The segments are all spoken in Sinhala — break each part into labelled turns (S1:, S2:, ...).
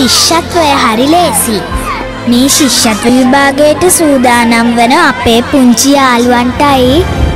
S1: ශිෂ්‍යත්වය හරි ලේසි. මේ ශිෂ්‍යත්ව විභාගයට සූදානම් වන අපේ පුංචි යාළුවන්ටයි.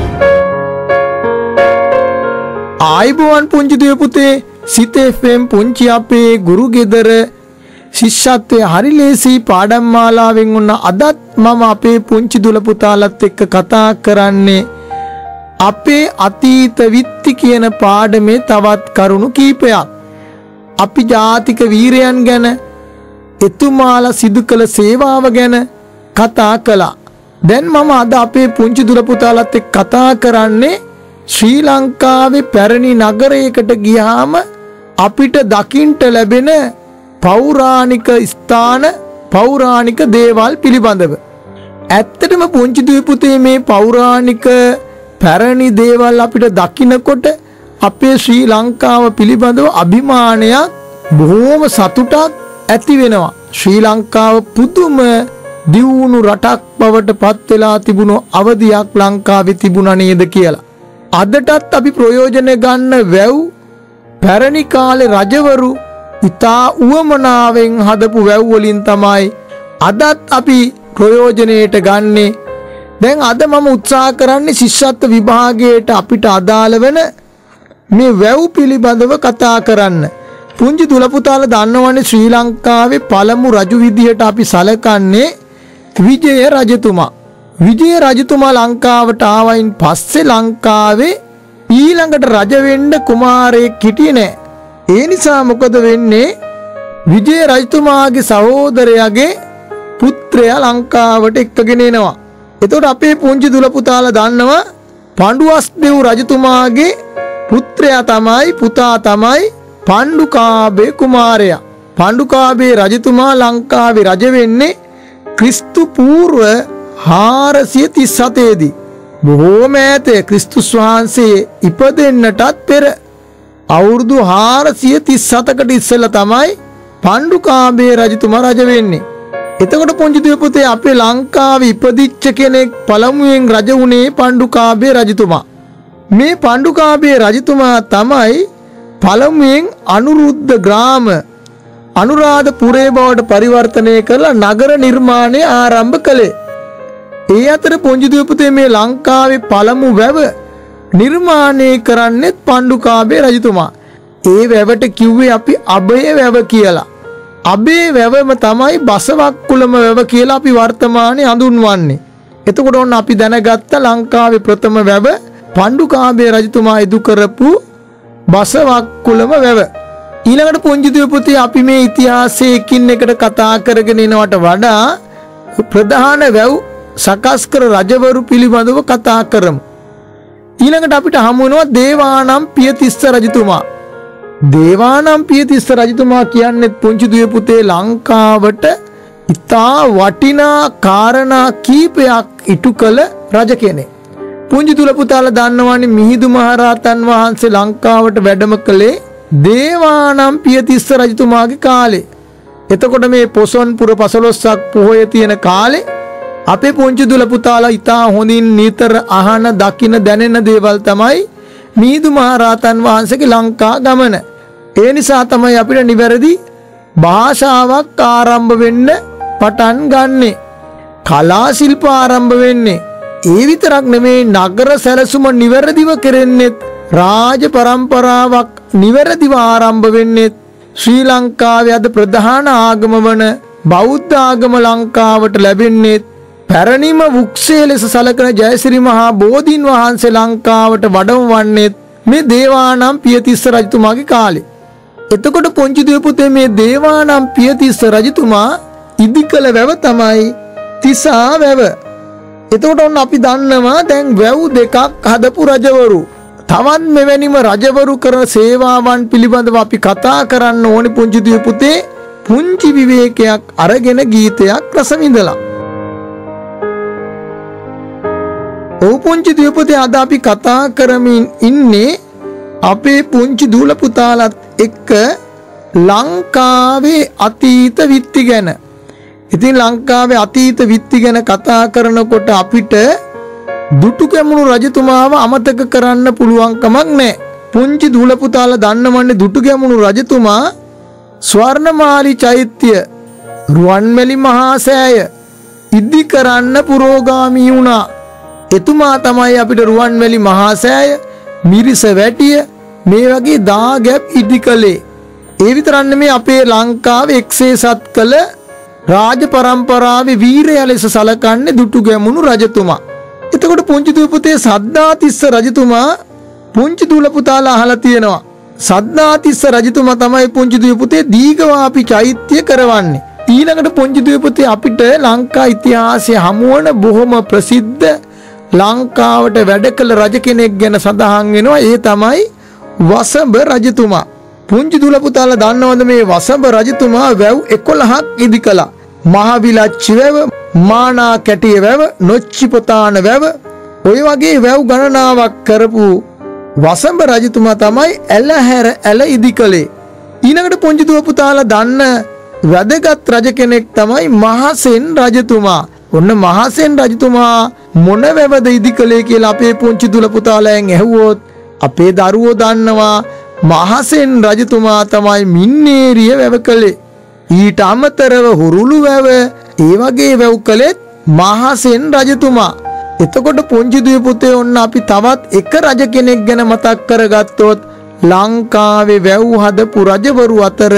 S2: ආයිබෝවන් පුංචි දුව පුතේ, සිත FM පුංචි අපේ ගුරු ගෙදර ශිෂ්‍යත්වය හරි ලේසි පාඩම් මාලාවෙන් උන්න අදත් මම අපේ පුංචි දුල පුතාලත් එක්ක කතා කරන්නේ අපේ අතීත විත්ති කියන පාඩමේ තවත් කරුණු කීපයක්. අපි ජාතික වීරයන් ගැන, එතුමාලා සිදු කළ සේවාව ගැන කතා කළා. දැන් මම අද අපේ පුංචි දුල පුතාලත් එක්ක කතා කරන්නේ ශ්‍රී ලංකාවේ පැරණි නගරයකට ගියාම අපිට දකින්න ලැබෙන පෞරාණික ස්ථාන, පෞරාණික දේවල් පිළිබඳව. ඇත්තටම පුංචි දුව පුතේ මේ පෞරාණික පැරණි දේවල් අපිට දකින්නකොට අපේ ශ්‍රී ලංකාව පිළිබඳව අභිමානයක්, බොහෝම සතුටක් ඇති වෙනවා. ශ්‍රී ලංකාව පුදුම දියුණු රටක් බවට පත් වෙලා තිබුණු අවධියක් ලංකාවේ තිබුණා නේද කියලා. අදටත් අපි ප්‍රයෝජන ගන්න වැව්, පැරණි කාලේ රජවරු ඉතා උවමනාවෙන් හදපු වැව් වලින් තමයි අදත් අපි ප්‍රයෝජනයට ගන්නේ. දැන් අද මම උත්සාහ කරන්නේ ශිෂ්‍යත්ව විභාගයට අපිට අදාළ වෙන මේ වැව් පිළිබඳව කතා කරන්න. පුංචි දුල පුතාලා දන්නවනේ ශ්‍රී ලංකාවේ පළමු රජු විදියට අපි සලකන්නේ විජය රජතුමා. විජය රජතුමා ලංකාවට ආවයින් පස්සේ ලංකාවේ ඊළඟට රජ වෙන්න කුමාරයෙක් හිටියේ නෑ. ඒ නිසා මොකද වෙන්නේ? විජය රජතුමාගේ සහෝදරයාගේ පුත්‍රයා ලංකාවට එක්කගෙන එනවා. එතකොට අපේ පුංචි දුල පුතාලා දන්නවා පඬුවස්දෙව් රජතුමාගේ පුත්‍රයා තමයි, පුතා තමයි පණ්ඩුකාභය කුමාරයා. පණ්ඩුකාභය රජතුමා ලංකාවේ රජ වෙන්නේ ක්‍රිස්තු පූර්ව 437 දී. බොහෝම ඈත ක්‍රිස්තුස් වහන්සේ ඉපදෙන්නටත් පෙර අවුරුදු 437කට ඉස්සෙල්ලා තමයි පණ්ඩුකාභය රජතුමා රජ වෙන්නේ. එතකොට පුංචි දුව පුතේ අපේ ලංකාවේ ඉපදිච්ච කෙනෙක් පළමුවෙන් රජ වුණේ පණ්ඩුකාභය රජතුමා. මේ පණ්ඩුකාභය රජතුමා තමයි පළමුවෙන් අනුරුද්ධ ග්‍රාම අනුරාධපුරේ බවට පරිවර්තනය කරලා නගර නිර්මාණය ආරම්භ කළේ. ඒ අතර පුංචි දුව පුතේ මේ ලංකාවේ පළමු වැව නිර්මාණය කරන්නෙත් පණ්ඩුකාභය රජතුමා. ඒ වැවට කිව්වේ අපි අභය වැව කියලා. අභය වැවම තමයි බසවක්කුළම වැව කියලා අපි වර්තමානයේ හඳුන්වන්නේ. එතකොට ඔන්න අපි දැනගත්ත ලංකාවේ ප්‍රථම වැව පණ්ඩුකාභය රජතුමා ඉදු කරපු බසවක්කුළම වැව. ඊළඟට පුංචි දුව පුතේ අපි මේ ඉතිහාසයේ එකින් එකට කතා කරගෙන යනවට වඩා ප්‍රධාන වැව් සකස් කර රජවරු පිළිබඳව කතා කරමු. ඊළඟට අපිට හමු වෙනවා දේවානම් පියතිස්ස රජතුමා. දේවානම් පියතිස්ස රජතුමා කියන්නේ පුංචි දුව පුතේ ලංකාවට ඉතා වටිනා කාරණා කීපයක් ඉටු කළ රජ කෙනෙක්. පුංචි දුව පුතාලා දන්නවනේ මිහිඳු මහරහතන් වහන්සේ ලංකාවට වැඩම කළේ දේවානම් පියතිස්ස රජතුමාගේ කාලේ. එතකොට මේ පොසොන්පුර 15ක් පොහොය තියෙන කාලේ අපේ පුංචි දුල පුතාලා ඉතා හොඳින් නිතර අහන, දකින, දැනෙන දේවල් තමයි මිහිඳු මහරහතන් වහන්සේගේ ලංකා ගමන. ඒ නිසා තමයි අපිට නිවැරදි භාෂාවක් ආරම්භ වෙන්න පටන් ගන්නෙ. කලා ශිල්ප ආරම්භ වෙන්නේ. ඒ විතරක් නෙමේ, නගර සැලසුම නිවැරදිව කෙරෙන්නේ, රාජ පරම්පරාවක් නිවැරදිව ආරම්භ වෙන්නේ. ශ්‍රී ලංකාවේ අද ප්‍රධාන ආගම වන බෞද්ධ ආගම ලංකාවට ලැබෙන්නේ පැරණිම වෘක්ෂය ලෙස සලකන ජයශ්‍රී මහා බෝධීන් වහන්සේ ලංකාවට වඩම වන්නේ මේ දේවානම් පියතිස්ස රජතුමාගේ කාලේ. එතකොට පුංචි දුව පුතේ මේ දේවානම් පියතිස්ස රජතුමා ඉදිකල වැව තමයි තිසා වැව. එතකොට ඔන්න අපි දන්නවා දැන් වැව් දෙකක් හදපු රජවරු. තවත් මෙවැනිම රජවරු කරන සේවාවන් පිළිබඳව අපි කතා කරන්න ඕනේ පුංචි දුව පුතේ. පුංචි විවේකයක් අරගෙන ගීතයක් රස විඳලා. ඔව් පුංචි දුව පුතේ, අද අපි කතා කරමින් ඉන්නේ අපේ පුංචි දූල පුතාලත් එක්ක ලංකාවේ අතීත විත්ති ගැන. ඉතින් ලංකාවේ අතීත විත්ති ගැන කතා කරනකොට අපිට දුටුගැමුණු රජතුමාව අමතක කරන්න පුළුවන් කමක් නැහැ. පුංචි දූල පුතාලා දන්නවන්නේ දුටුගැමුණු රජතුමා ස්වර්ණමාලි චෛත්‍ය රුවන්මැලි මහා සෑය ඉදි කරන්න පුරෝගාමී වුණා. එතුමා තමයි අපිට රුවන්මැලි මහා සෑය, මිරිස වැටිය මේ වගේ දාගැබ් ඉදි කළේ. ඒ විතරක් නෙමෙයි අපේ ලංකාවේ එක්සේසත් කළ රාජ පරම්පරාවේ වීරයා ලෙස සලකන්නේ දුටුගැමුණු රජතුමා. එතකොට පුංචි දූ පුතේ සද්ධාතිස්ස රජතුමා පුංචි දූල පුතාලා අහලා තියෙනවා. සද්ධාතිස්ස රජතුමා තමයි පුංචි දූ පුතේ දීඝවාපි චෛත්‍ය කරවන්නේ. ඊළඟට පුංචි දූ පුතේ අපිට ලංකා ඉතිහාසයේ හමුවන බොහොම ප්‍රසිද්ධ ලංකාවට වැඩ කළ රජ කෙනෙක් ගැන සඳහන් වෙනවා. ඒ තමයි වසඹ රජතුමා. පුංචි දූල පුතාලා දන්නවද මේ වසඹ රජතුමා වැව් 11ක් ඉදි කළා. මහවිලච්චි වැව, මානා කැටිය වැව, නොච්චිපොතාන වැව, ඔය වගේ වැව් ගණනාවක් කරපු වසඹ රජතුමා තමයි ඇලහැර ඇල ඉදි කළේ. ඊළඟට පුංචි දූ පුතාලා දන්න වැදගත් රජ කෙනෙක් තමයි මහසෙන් රජතුමා. ඔන්න මහසෙන් රජතුමා මොන වැවද ඉදි කළේ කියලා අපේ පුංචි දූල පුතාලයන් ඇහුවොත් අපේ දරුවෝ දන්නවා මහසෙන් රජතුමා තමයි මින්නේරිය වැව කළේ. ඊට අමතරව හුරුළු වැව ඒ වගේ වැව් කළෙත් මහසෙන් රජතුමා. එතකොට පුංචි දූ පුතේ ඔන්න අපි තවත් එක රජ කෙනෙක් ගැන මතක් කරගත්තොත් ලංකාවේ වැව් හදපු රජවරු අතර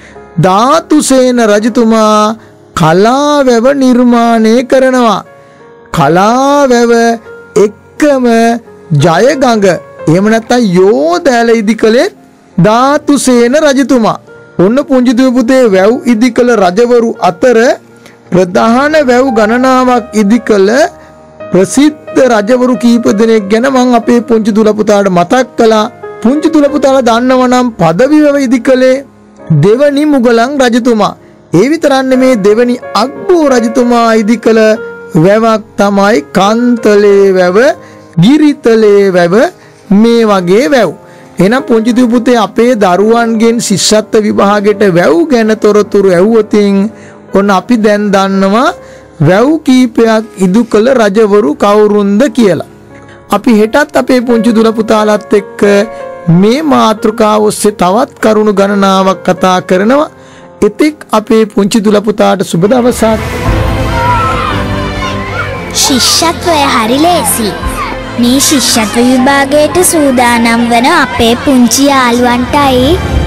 S2: ධාතුසේන රජතුමා කලා වැව නිර්මාණය කරනවා. කලා වැව එක්කම ජයගඟ එහෙම නැත්නම් යෝධැල ඉදි කළේ ධාතුසේන රජතුමා. ඔන්න පුංචි දූ පුතේ වැව් ඉදි කළ රජවරු අතර ප්‍රධාන වැව් ගණනාවක් ඉදි කළ ප්‍රසිද්ධ රජවරු කීප දෙනෙක් ගැන මම අපේ පුංචි දූල පුතාට මතක් කළා. පුංචි දූල පුතාලා දන්නව නම් පදවි වැව ඉදි කළේ දෙවනි මුගලන් රජතුමා. ඒ විතරක් නෙමේ දෙවනි අක්බෝ රජතුමා ඉදි කළ වැවක් තමයි කන්තලේ වැව, ගිරිතලේ වැව මේ වගේ වැව්. එහෙනම් පුංචි දූ පුතේ අපේ දරුවන්ගෙන් ශිෂ්‍යත්ව විභාගයට වැව් ගැන තොරතුරු ඇහුවොතින් ඔන්න අපි දැන් දන්නවා වැව් කීපයක් ඉදු කළ රජවරු කවුරුන්ද කියලා. අපි හෙටත් අපේ පුංචි දූල පුතාලත් එක්ක මේ මාතෘකාව ඔස්සේ තවත් කරුණු ගණනාවක් කතා කරනවා. එතෙක් අපේ පුංචි දූල පුතාට සුබ දවසක්.
S1: ශිෂ්‍යත්වය හරි ලේසි. මේ ශිෂ්‍යත්ව විභාගයට සූදානම් වන අපේ පුංචි යාළුවන්ටයි